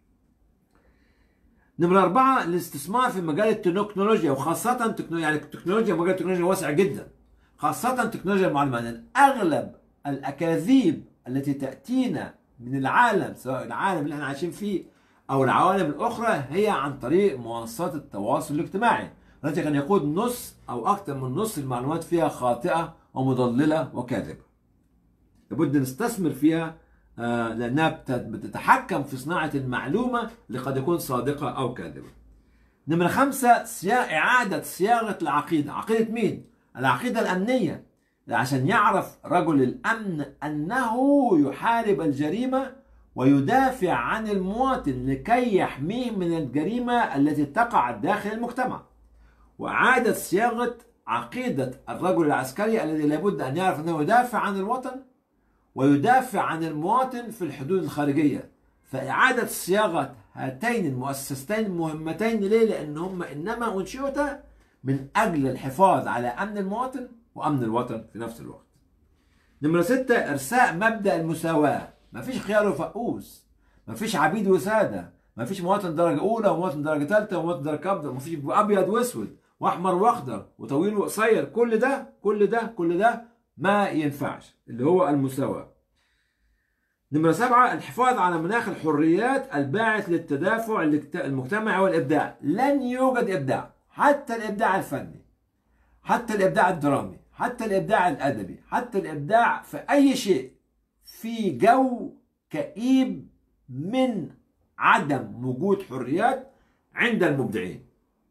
نمرة أربعة الاستثمار في مجال التكنولوجيا، وخاصة تكنولوجيا، يعني التكنولوجيا مجال التكنولوجيا واسع جدا، خاصة تكنولوجيا المعلومات. أغلب الأكاذيب التي تأتينا من العالم، سواء العالم اللي احنا عايشين فيه أو العوالم الأخرى، هي عن طريق منصات التواصل الاجتماعي، التي كان يقود نص أو أكثر من نص المعلومات فيها خاطئة ومضللة وكاذبة. لابد نستثمر فيها لأنها بتتحكم في صناعة المعلومة اللي قد يكون صادقة أو كاذبة. نمرة خمسة إعادة صياغة العقيدة. عقيدة مين؟ العقيدة الأمنية، عشان يعرف رجل الأمن أنه يحارب الجريمة ويدافع عن المواطن لكي يحميه من الجريمة التي تقع داخل المجتمع. وإعادة صياغة عقيدة الرجل العسكري الذي لابد أن يعرف أنه يدافع عن الوطن ويدافع عن المواطن في الحدود الخارجية. فإعادة صياغة هاتين المؤسستين مهمتين. ليه؟ لأن هم إنما أنشئتا من أجل الحفاظ على أمن المواطن وأمن الوطن في نفس الوقت. نمرة ستة إرساء مبدأ المساواة. مفيش خيار وفقوس، مفيش عبيد وسادة، مفيش مواطن درجة أولى ومواطن درجة ثالثة ومواطن درجة كبدة، مفيش أبيض وأسود وأحمر وأخضر وطويل وقصير. كل ده كل ده كل ده ما ينفعش، اللي هو المساواة. نمرة سبعة الحفاظ على مناخ الحريات الباعث للتدافع المجتمعي والإبداع. لن يوجد إبداع، حتى الإبداع الفني، حتى الإبداع الدرامي، حتى الإبداع الأدبي، حتى الإبداع في أي شيء، في جو كئيب من عدم وجود حريات عند المبدعين.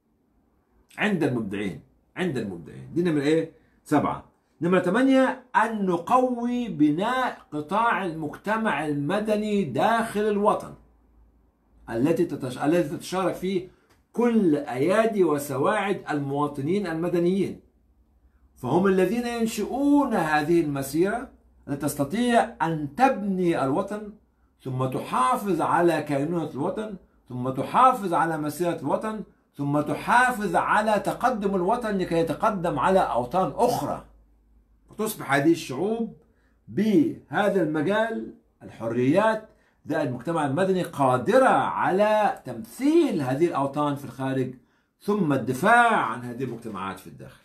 عند المبدعين عند المبدعين دي نمرة إيه؟ سبعة. نمرة ثمانية أن نقوي بناء قطاع المجتمع المدني داخل الوطن التي تتش... التي تتشارك فيه كل أيادي وسواعد المواطنين المدنيين، فهم الذين ينشئون هذه المسيرة التي تستطيع أن تبني الوطن ثم تحافظ على كينونة الوطن ثم تحافظ على مسيرة الوطن ثم تحافظ على تقدم الوطن لكي يتقدم على أوطان أخرى، وتصبح هذه الشعوب بهذا المجال الحريات ذات المجتمع المدني قادرة على تمثيل هذه الأوطان في الخارج ثم الدفاع عن هذه المجتمعات في الداخل.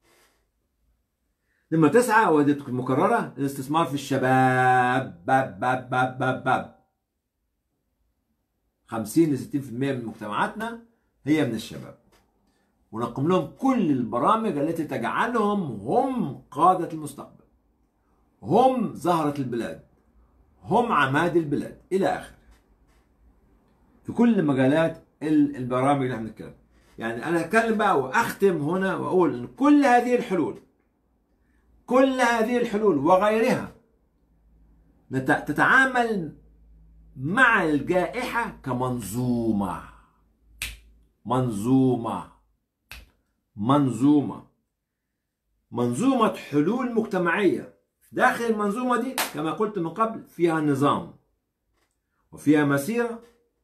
نمرة تسعة ودي مكررة الاستثمار في الشباب. باب باب باب باب باب خمسين لستين بالمئة من مجتمعاتنا هي من الشباب، ونقوم لهم كل البرامج التي تجعلهم هم قادة المستقبل، هم زهرة البلاد، هم عماد البلاد إلى آخره، في كل مجالات البرامج اللي احنا بنتكلم. يعني أنا هتكلم بقى وأختم هنا وأقول إن كل هذه الحلول كل هذه الحلول وغيرها تتعامل مع الجائحة كمنظومة منظومة منظومة منظومة حلول مجتمعية. داخل المنظومة دي كما قلت من قبل فيها نظام وفيها مسيرة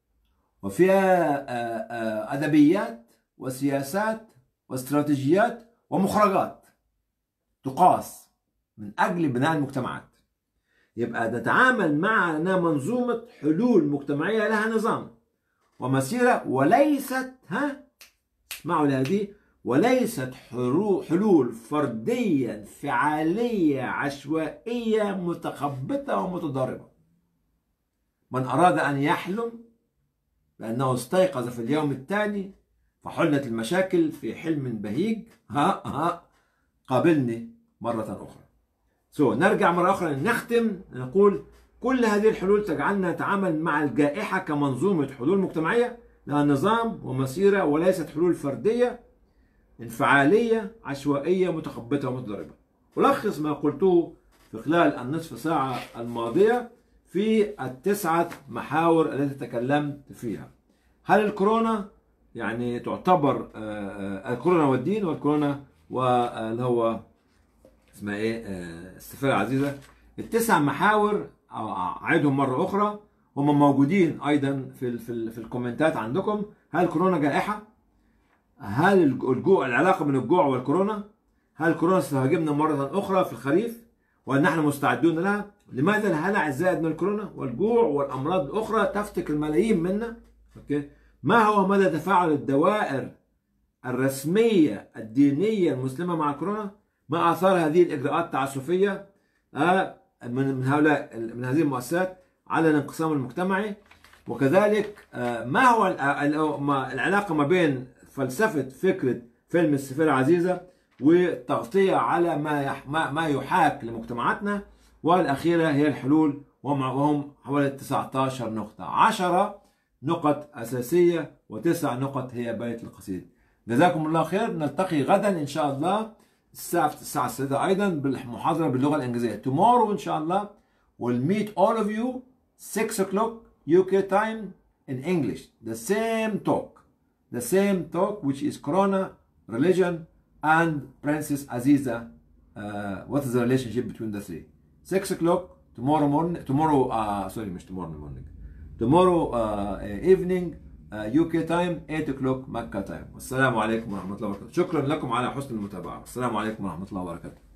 وفيها أدبيات وسياسات واستراتيجيات ومخرجات تقاس من أجل بناء المجتمعات. يبقى نتعامل مع منظومة حلول مجتمعية لها نظام ومسيرة، وليست ها اسمعوا لهذه، وليست حلول فردية انفعالية عشوائية متخبطة ومتضاربة. من أراد أن يحلم بأنه استيقظ في اليوم الثاني فحلت المشاكل في حلم بهيج، ها ها قابلني مرة أخرى. سو نرجع مرة أخرى نختم نقول كل هذه الحلول تجعلنا نتعامل مع الجائحة كمنظومة حلول مجتمعية لها نظام ومسيرة، وليست حلول فردية انفعالية عشوائية متخبطة ومتضاربة. ألخص ما قلته في خلال النصف ساعة الماضية في التسعة محاور التي تكلمت فيها. هل الكورونا يعني تعتبر الكورونا والدين، والكورونا واللي هو اسمها ايه السفيرة عزيزة؟ التسع محاور أعيدهم مرة أخرى، هم موجودين أيضا في في, في الكومنتات عندكم. هل الكورونا جائحة؟ هل الجوع العلاقة بين الجوع والكورونا؟ هل الكورونا ستهاجمنا مرة أخرى في الخريف؟ وهل نحن مستعدون لها؟ لماذا الهلع الزائد من الكورونا والجوع والأمراض الأخرى تفتك الملايين منا؟ أوكي؟ ما هو مدى تفاعل الدوائر الرسمية الدينية المسلمة مع الكورونا؟ ما آثار هذه الإجراءات التعسفية من هؤلاء من هذه المؤسسات على الانقسام المجتمعي؟ وكذلك ما هو العلاقة ما بين فلسفة فكرة فيلم السفيرة عزيزة والتغطية على ما ما يحاك لمجتمعاتنا؟ والأخيرة هي الحلول، وهم حوالي تسعة عشر نقطة، عشرة نقط أساسية وتسع نقط هي بيت القصيد. جزاكم الله خير. نلتقي غدا إن شاء الله الساعة الساعة السادسة أيضا بالمحاضرة باللغة الإنجليزية. Tomorrow إن شاء الله we'll meet all of you six o'clock U K time in English. The same talk. The same talk which is Corona, religion and Princess Aziza. Uh, what is the relationship between the three? six o'clock tomorrow morning. Tomorrow, uh, sorry, مش tomorrow morning. Tomorrow uh, evening uh, U K time eight o'clock Mecca time. والسلام عليكم ورحمة الله وبركاته. شكرا لكم على حسن المتابعة. السلام عليكم ورحمة الله وبركاته.